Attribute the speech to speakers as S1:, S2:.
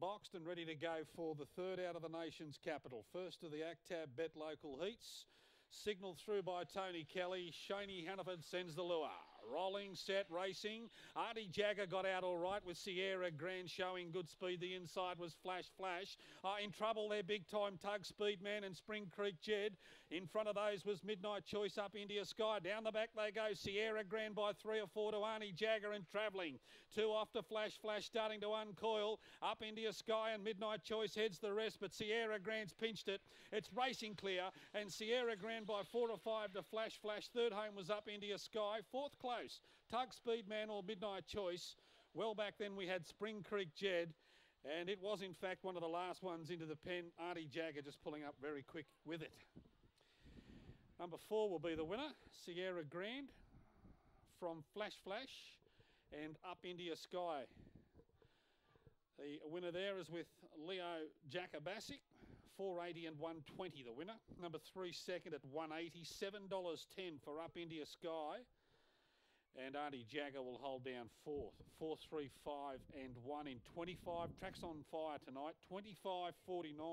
S1: boxed and ready to go for the third out of the nation's capital. First of the ACTAB Bet Local Heats. Signalled through by Tony Kelly. Shaney Hannaford sends the lure. Rolling, set, racing. Artie Jagger got out all right with Sierra Grand showing good speed. The inside was Flash. In trouble there, Big Time Tug, Speedman and Spring Creek Jed. In front of those was Midnight Choice, Up India Sky. Down the back they go. Sierra Grand by 3 or 4 to Arnie Jagger and travelling. 2 off to Flash starting to uncoil. Up India Sky and Midnight Choice heads the rest, but Sierra Grand's pinched it. It's racing clear and Sierra Grand by 4 or 5 to Flash. Third home was Up India Sky. Fourth close, Tug, Speedman or Midnight Choice. Well back then we had Spring Creek Jed, and it was in fact one of the last ones into the pen. Artie Jagger just pulling up very quick with it. Number 4 will be the winner, Sierra Grand from Flash and Up India Sky. The winner there is with Leo Jakabasic, 480 and 120 the winner. Number 3 second at 180, $7.10 for Up India Sky. And Artie Jagger will hold down fourth, 4, 3, 5 and 1 in 25. Tracks on fire tonight, 25.49.